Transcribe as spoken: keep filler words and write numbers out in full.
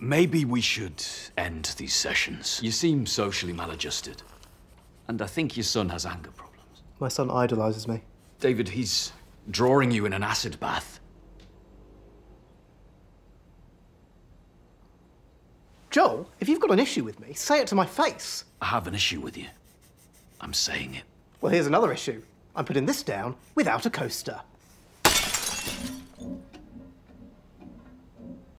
Maybe we should end these sessions. You seem socially maladjusted. And I think your son has anger problems. My son idolises me. David, he's drawing you in an acid bath. Joel, if you've got an issue with me, say it to my face. I have an issue with you. I'm saying it. Well, here's another issue. I'm putting this down without a coaster.